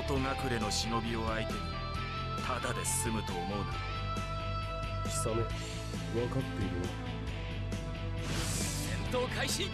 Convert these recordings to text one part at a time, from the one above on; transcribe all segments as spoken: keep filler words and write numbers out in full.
元隠れの忍びを相手にただで済むと思うな。 貴様、分かっているな。 戦闘開始。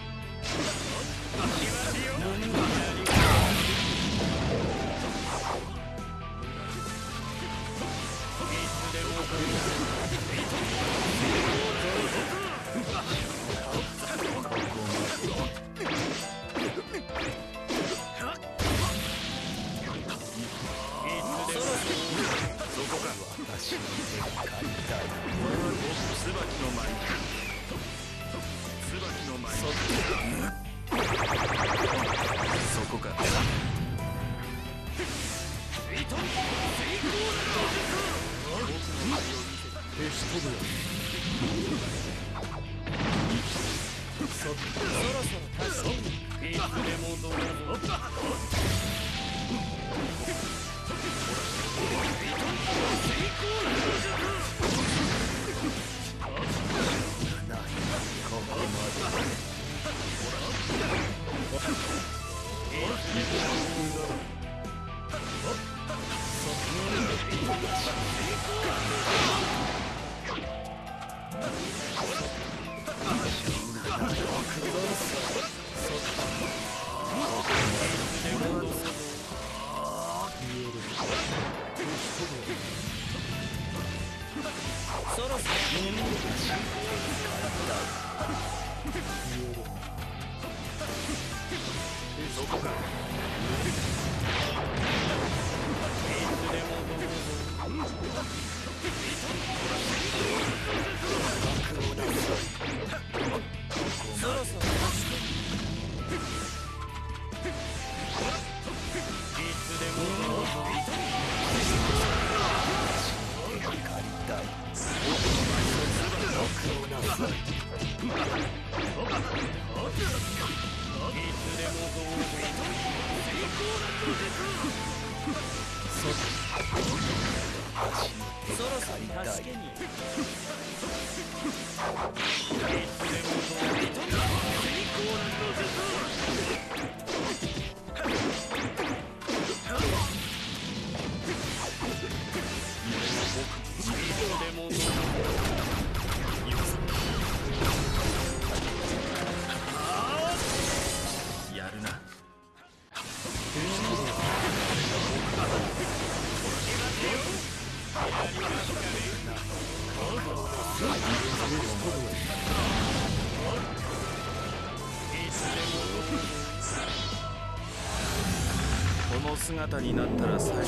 この姿になったら最後だ。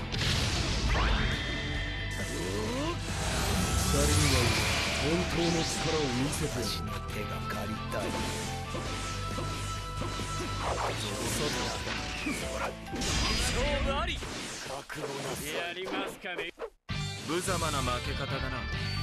誰には本当の力を見せて私の手が借りたい。 勝負あり。覚悟なさい。やりますかね。 無様な負け方だな。